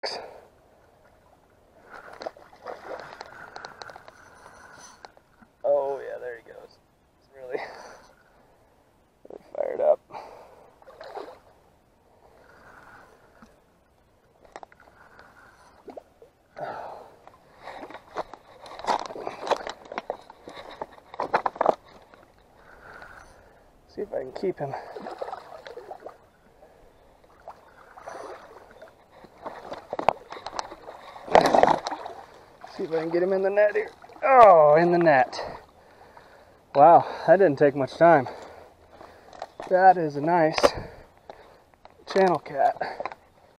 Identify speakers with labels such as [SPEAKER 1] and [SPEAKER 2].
[SPEAKER 1] works. Oh yeah, there he goes. It's really fired up. See if I can keep him. See if I can get him in the net here. Oh, in the net. Wow, that didn't take much time. That is a nice channel cat.